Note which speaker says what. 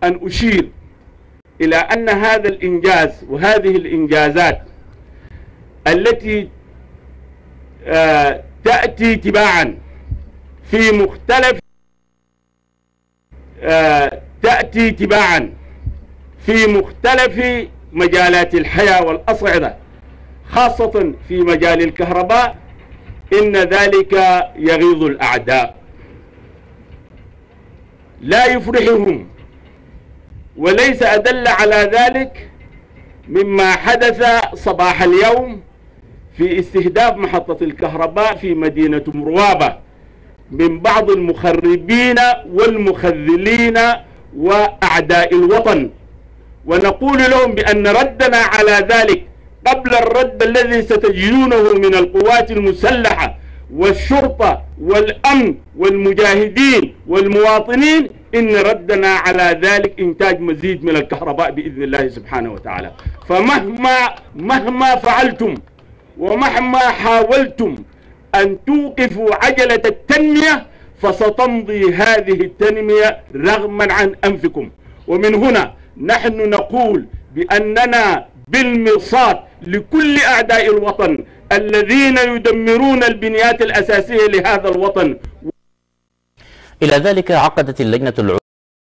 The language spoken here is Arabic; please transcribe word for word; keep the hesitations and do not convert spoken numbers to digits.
Speaker 1: أن أشير إلى أن هذا الإنجاز وهذه الإنجازات التي آه تأتي تباعا في مختلف آه تأتي تباعا في مختلف مجالات الحياة والأصعدة، خاصة في مجال الكهرباء، إن ذلك يغيظ الأعداء، لا يفرحهم. وليس أدل على ذلك مما حدث صباح اليوم في استهداف محطة الكهرباء في مدينة مروابة من بعض المخربين والمخذلين وأعداء الوطن، ونقول لهم بأن ردنا على ذلك قبل الرد الذي ستجدونه من القوات المسلحة والشرطة والأمن والمجاهدين والمواطنين، إن ردنا على ذلك إنتاج مزيد من الكهرباء بإذن الله سبحانه وتعالى. فمهما مهما فعلتم ومهما حاولتم أن توقفوا عجلة التنمية فستمضي هذه التنمية رغما عن أنفكم. ومن هنا نحن نقول بأننا بالمرصاد لكل أعداء الوطن الذين يدمرون البنيات الأساسية لهذا الوطن.
Speaker 2: إلى ذلك عقدت اللجنة